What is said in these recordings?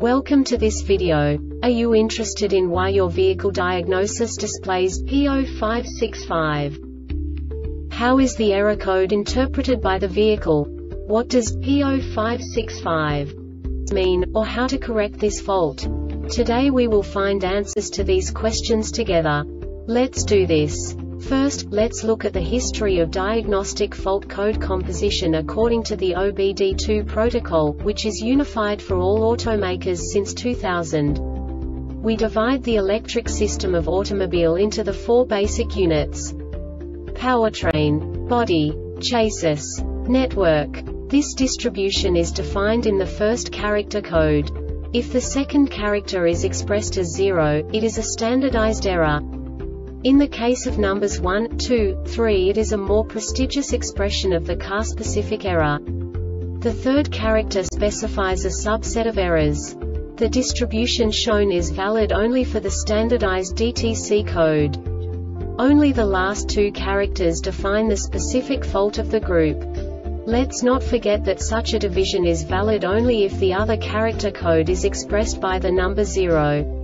Welcome to this video. Are you interested in why your vehicle diagnosis displays P0565? How is the error code interpreted by the vehicle? What does P0565 mean, or how to correct this fault? Today we will find answers to these questions together. Let's do this. First, let's look at the history of diagnostic fault code composition according to the OBD2 protocol, which is unified for all automakers since 2000. We divide the electric system of automobile into the four basic units: powertrain, body, chassis, network. This distribution is defined in the first character code. If the second character is expressed as 0, it is a standardized error. In the case of numbers 1, 2, 3, it is a more prestigious expression of the car-specific error. The third character specifies a subset of errors. The distribution shown is valid only for the standardized DTC code. Only the last two characters define the specific fault of the group. Let's not forget that such a division is valid only if the other character code is expressed by the number 0.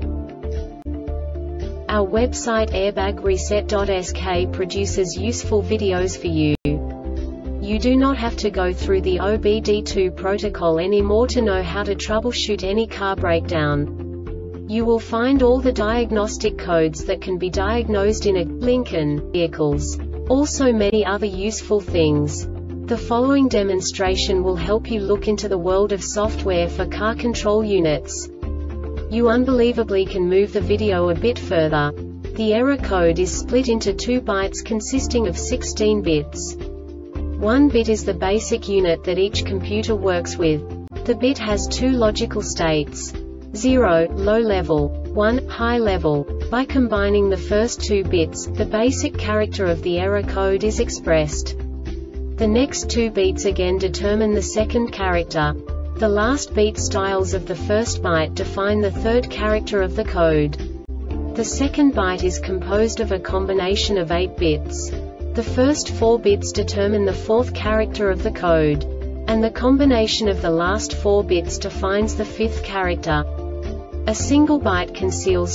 Our website airbagreset.sk produces useful videos for you. You do not have to go through the OBD2 protocol anymore to know how to troubleshoot any car breakdown. You will find all the diagnostic codes that can be diagnosed in a Lincoln vehicles. Also many other useful things. The following demonstration will help you look into the world of software for car control units. You unbelievably can move the video a bit further. The error code is split into 2 bytes consisting of 16 bits. 1 bit is the basic unit that each computer works with. The bit has 2 logical states: 0, low level, 1, high level. By combining the first 2 bits, the basic character of the error code is expressed. The next 2 beats again determine the second character. The last beat styles of the first byte define the third character of the code. The second byte is composed of a combination of 8 bits. The first 4 bits determine the fourth character of the code. And the combination of the last 4 bits defines the fifth character. A single byte conceals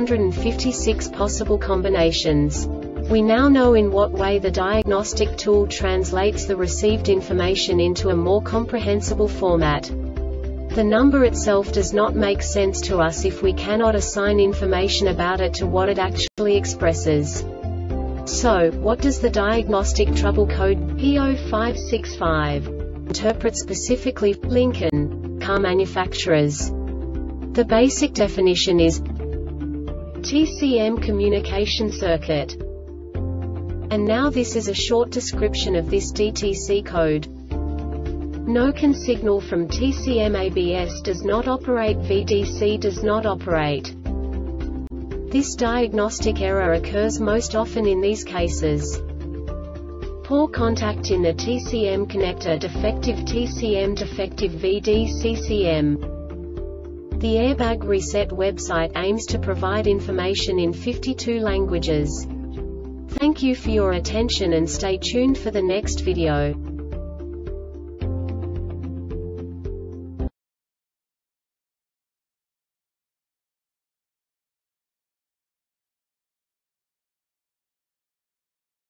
256 possible combinations. We now know in what way the diagnostic tool translates the received information into a more comprehensible format. The number itself does not make sense to us if we cannot assign information about it to what it actually expresses. So, what does the diagnostic trouble code P0565 interpret specifically for Lincoln car manufacturers? The basic definition is TCM communication circuit. And now this is a short description of this DTC code. No CAN signal from TCM ABS does not operate. VDC does not operate. This diagnostic error occurs most often in these cases: poor contact in the TCM connector, defective TCM, defective VDCCM. The Airbag Reset website aims to provide information in 52 languages. Thank you for your attention and stay tuned for the next video.